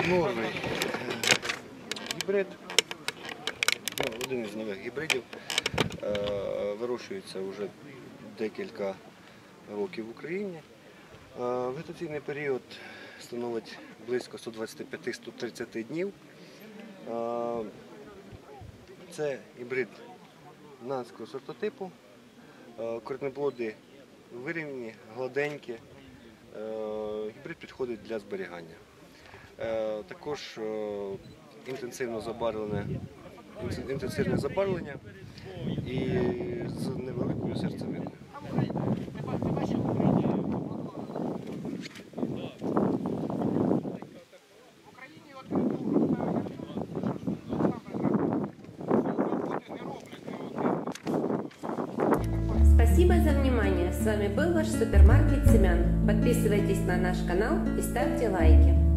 новий гібрид, один із нових гібридів, вирощується вже декілька років в Україні. Вегетаційний період становить близько 125-130 днів. Це гібрид нанського сортотипу, коренеплоди вирівняні, гладенькі. Гібрид підходить для зберігання. Також інтенсивне забарвлення і з невеликою серцевиною. Спасибо за внимание. С вами был ваш супермаркет семян. Подписывайтесь на наш канал и ставьте лайки.